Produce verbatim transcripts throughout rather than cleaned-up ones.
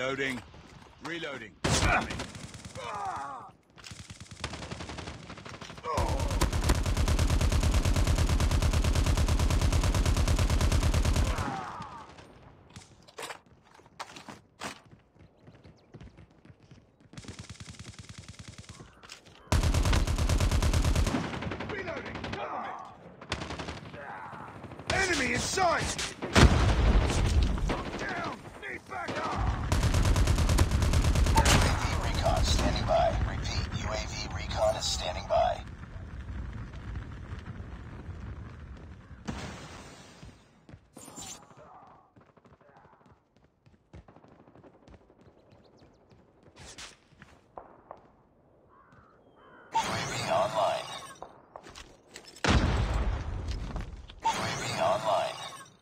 Reloading. Reloading. Enemy in sight! Down! Need backup! U A V recon standing by. Repeat, U A V recon is standing by. U A V online. U A V online.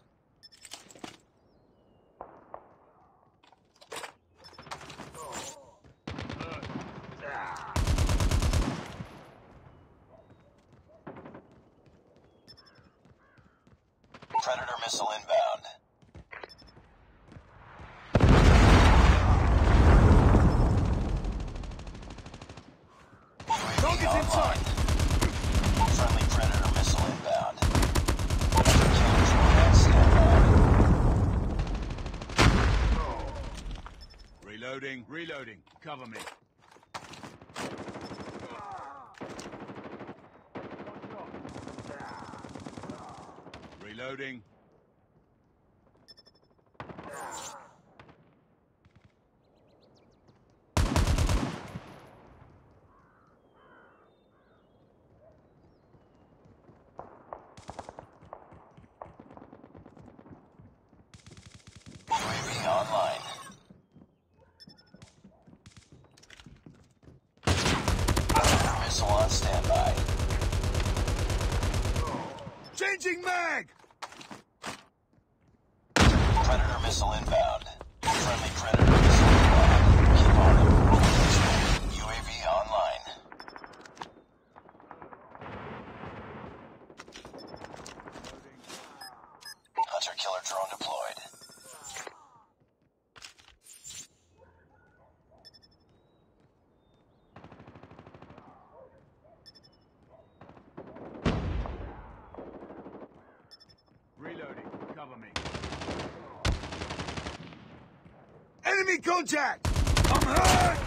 Predator missile inbound. Target's in sight! Friendly Predator missile inbound. Killer drone on standby. Reloading. Reloading. Cover me. Reloading. U A V online. Predator missile on standby. Changing mag! Predator missile inbound. Friendly Predator missile inbound. Keep on them. U A V online. Hunter killer drone deployed. Reloading. Cover me. Enemy contact! I'm hurt!